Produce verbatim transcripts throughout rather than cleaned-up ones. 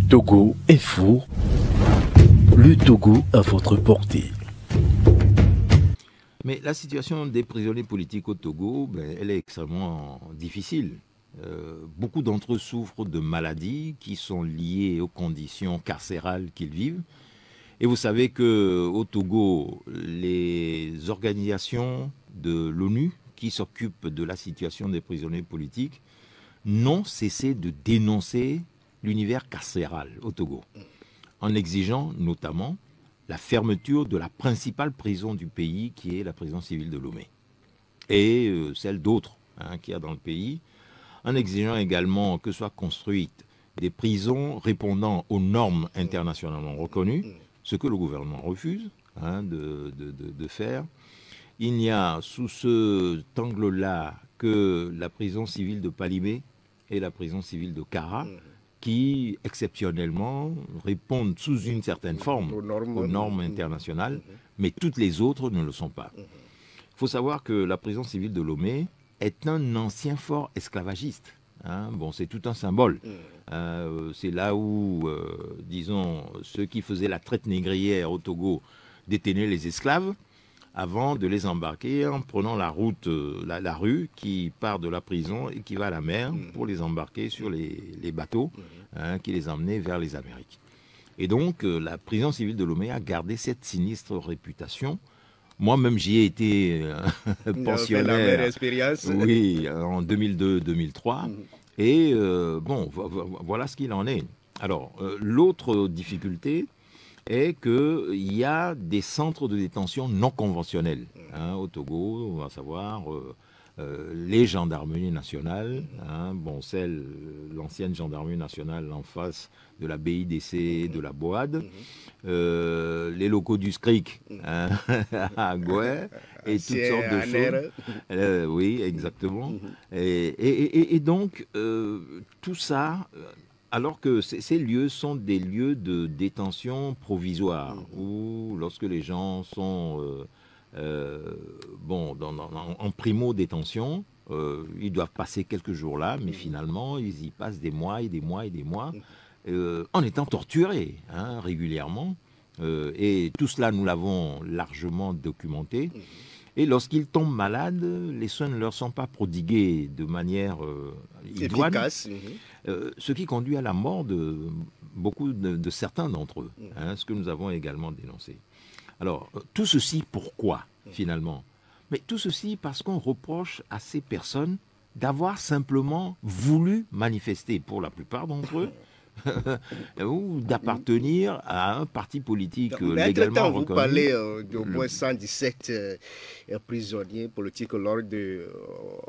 Togo Info, le Togo à votre portée. Mais la situation des prisonniers politiques au Togo, ben, elle est extrêmement difficile. Euh, beaucoup d'entre eux souffrent de maladies qui sont liées aux conditions carcérales qu'ils vivent. Et vous savez qu'au Togo, les organisations de l'ONU qui s'occupent de la situation des prisonniers politiques n'ont cessé de dénoncer l'univers carcéral au Togo, en exigeant notamment la fermeture de la principale prison du pays, qui est la prison civile de Lomé, et euh, celle d'autres hein, qu'il y a dans le pays, en exigeant également que soient construites des prisons répondant aux normes internationalement reconnues, ce que le gouvernement refuse hein, de, de, de, de faire. Il n'y a sous ce angle-là que la prison civile de Palimé et la prison civile de Kara, qui, exceptionnellement, répondent sous une certaine forme aux normes, aux normes internationales, mais toutes les autres ne le sont pas. Il faut savoir que la prison civile de Lomé est un ancien fort esclavagiste. Hein. Bon, c'est tout un symbole. Euh, c'est là où, euh, disons, ceux qui faisaient la traite négrière au Togo détenaient les esclaves avant de les embarquer en prenant la route, la, la rue qui part de la prison et qui va à la mer pour les embarquer sur les, les bateaux hein, qui les emmenaient vers les Amériques. Et donc, euh, la prison civile de Lomé a gardé cette sinistre réputation. Moi-même, j'y ai été euh, pensionnaire oui, en deux mille deux deux mille trois. Mm-hmm. Et euh, bon, voilà ce qu'il en est. Alors, euh, l'autre difficulté est qu'il y a des centres de détention non conventionnels hein, au Togo, à savoir euh, euh, les gendarmeries nationales, hein, bon, celle, l'ancienne gendarmerie nationale en face de la B I D C, de la B O A D, euh, les locaux du S C R I C hein, à Goué, et toutes sortes de choses. Euh, oui, exactement. Et, et, et, et donc, euh, tout ça... Alors que ces lieux sont des lieux de détention provisoire, mmh. où lorsque les gens sont euh, euh, bon, dans, dans, en primo-détention, euh, ils doivent passer quelques jours là, mais mmh. finalement, ils y passent des mois et des mois et des mois, euh, en étant torturés hein, régulièrement. Euh, et tout cela, nous l'avons largement documenté. Mmh. Et lorsqu'ils tombent malades, les soins ne leur sont pas prodigués de manière euh, idoine, efficace, euh, ce qui conduit à la mort de beaucoup de, de certains d'entre eux, hein, ce que nous avons également dénoncé. Alors, euh, tout ceci pourquoi, finalement? Mais tout ceci parce qu'on reproche à ces personnes d'avoir simplement voulu manifester, pour la plupart d'entre eux, ou d'appartenir à un parti politique mais légalement reconnu. Vous parlez euh, d'au moins cent dix-sept euh, prisonniers politiques lors de, euh,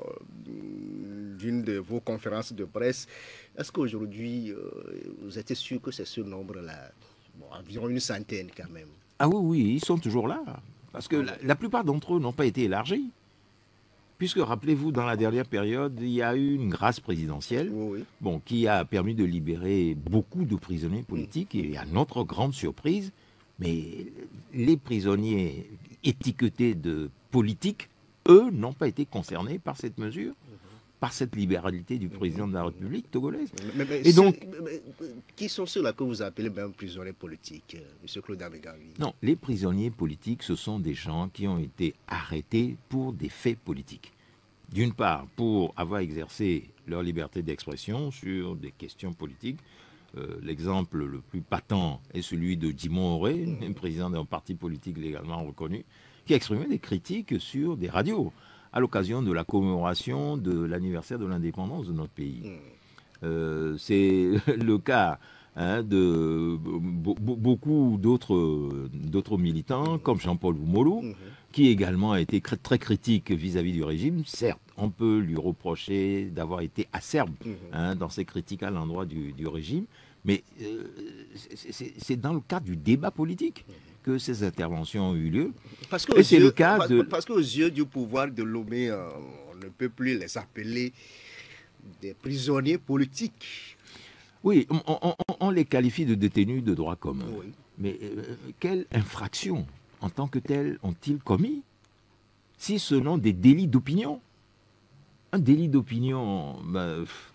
d'une de vos conférences de presse. Est-ce qu'aujourd'hui, euh, vous êtes sûr que c'est ce nombre-là? Bon, environ une centaine quand même. Ah oui, oui, ils sont toujours là. Parce que la, la plupart d'entre eux n'ont pas été élargis. Puisque, rappelez-vous, dans la dernière période, il y a eu une grâce présidentielle oui, oui. Bon, qui a permis de libérer beaucoup de prisonniers politiques. Mmh. Et à notre grande surprise, mais les prisonniers étiquetés de politiques, eux, n'ont pas été concernés par cette mesure, mmh. par cette libéralité du président mmh. de la République togolaise. Mais, mais, et donc, mais, mais, qui sont ceux-là que vous appelez même prisonniers politiques, M. Claude Amégawi? Non, les prisonniers politiques, ce sont des gens qui ont été arrêtés pour des faits politiques. D'une part, pour avoir exercé leur liberté d'expression sur des questions politiques. Euh, l'exemple le plus patent est celui de Djimon Oré, mmh. président d'un parti politique légalement reconnu, qui a exprimé des critiques sur des radios à l'occasion de la commémoration de l'anniversaire de l'indépendance de notre pays. Mmh. Euh, c'est le cas hein, de b- b- beaucoup d'autres, d'autres militants, mmh. comme Jean-Paul Oumolou, mmh. qui également a été très critique vis-à-vis du régime. Certes, on peut lui reprocher d'avoir été acerbe mmh. hein, dans ses critiques à l'endroit du, du régime, mais euh, c'est, c'est, c'est dans le cadre du débat politique mmh. que ces interventions ont eu lieu. Parce que, Et c'est yeux, le cas parce, de... parce qu'aux yeux du pouvoir de Lomé, euh, on ne peut plus les appeler des prisonniers politiques. Oui, on, on, on les qualifie de détenus de droit commun. Oui. Mais euh, quelle infraction en tant que tels ont-ils commis si ce sont des délits d'opinion? Un délit d'opinion, ben,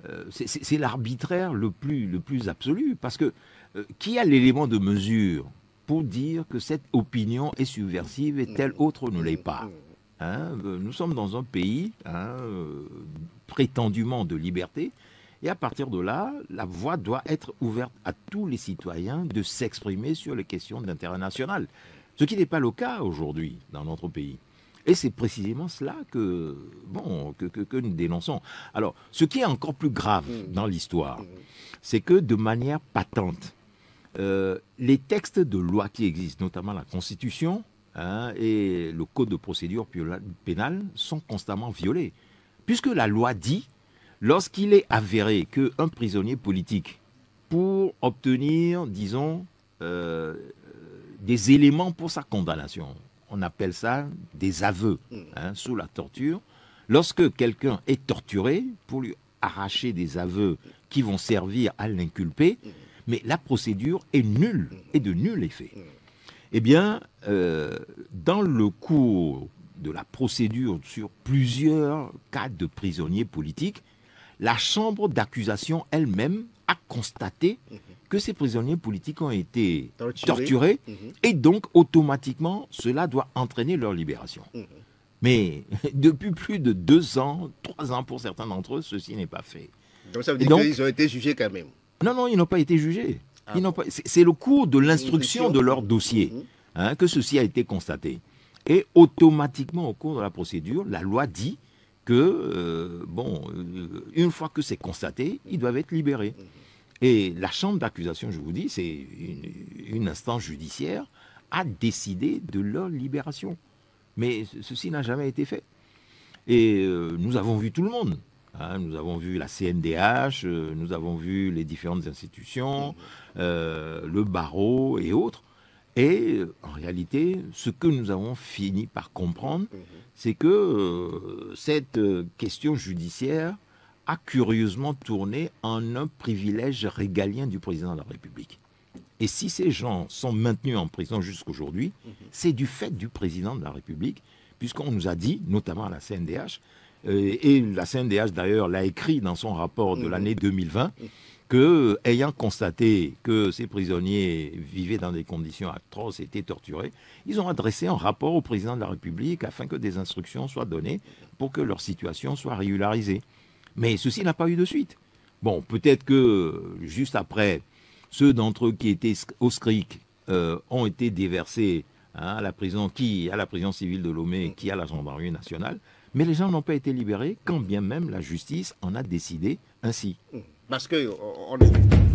euh, c'est l'arbitraire le plus, le plus absolu. Parce que euh, qui a l'élément de mesure pour dire que cette opinion est subversive et telle autre ne l'est pas? Hein, nous sommes dans un pays hein, euh, prétendument de liberté. Et à partir de là, la voie doit être ouverte à tous les citoyens de s'exprimer sur les questions d'intérêt national. Ce qui n'est pas le cas aujourd'hui dans notre pays. Et c'est précisément cela que, bon, que, que, que nous dénonçons. Alors, ce qui est encore plus grave dans l'histoire, c'est que de manière patente, euh, les textes de loi qui existent, notamment la Constitution hein, et le Code de procédure pénale, sont constamment violés. Puisque la loi dit, lorsqu'il est avéré qu'un prisonnier politique, pour obtenir, disons, euh, des éléments pour sa condamnation, on appelle ça des aveux hein, sous la torture, lorsque quelqu'un est torturé, pour lui arracher des aveux qui vont servir à l'inculper, mais la procédure est nulle, et de nul effet. Eh bien, euh, dans le cours de la procédure sur plusieurs cas de prisonniers politiques, la chambre d'accusation elle-même a constaté que ces prisonniers politiques ont été torturés, torturés mmh. et donc automatiquement cela doit entraîner leur libération. Mmh. Mais depuis plus de deux ans, trois ans pour certains d'entre eux, ceci n'est pas fait. Donc ça veut dire qu'ils ont été jugés quand même? Non, non, ils n'ont pas été jugés. Ah bon. C'est le cours de l'instruction de leur dossier mmh. hein, que ceci a été constaté. Et automatiquement au cours de la procédure, la loi dit que, euh, bon, euh, une fois que c'est constaté, ils doivent être libérés. Et la chambre d'accusation, je vous dis, c'est une, une instance judiciaire, a décidé de leur libération. Mais ceci n'a jamais été fait. Et euh, nous avons vu tout le monde. Hein, nous avons vu la C N D H, euh, nous avons vu les différentes institutions, euh, le barreau et autres. Et en réalité, ce que nous avons fini par comprendre, c'est que euh, cette euh, question judiciaire a curieusement tourné en un privilège régalien du président de la République. Et si ces gens sont maintenus en prison jusqu'aujourd'hui, c'est du fait du président de la République, puisqu'on nous a dit, notamment à la C N D H, euh, et la C N D H d'ailleurs l'a écrit dans son rapport de l'année deux mille vingt, que, ayant constaté que ces prisonniers vivaient dans des conditions atroces, étaient torturés, ils ont adressé un rapport au président de la République afin que des instructions soient données pour que leur situation soit régularisée. Mais ceci n'a pas eu de suite. Bon, peut-être que juste après, ceux d'entre eux qui étaient au S C R I C euh, ont été déversés hein, à la prison, qui à la prison civile de Lomé, qui à la gendarmerie nationale, mais les gens n'ont pas été libérés, quand bien même la justice en a décidé ainsi. Parce que on est...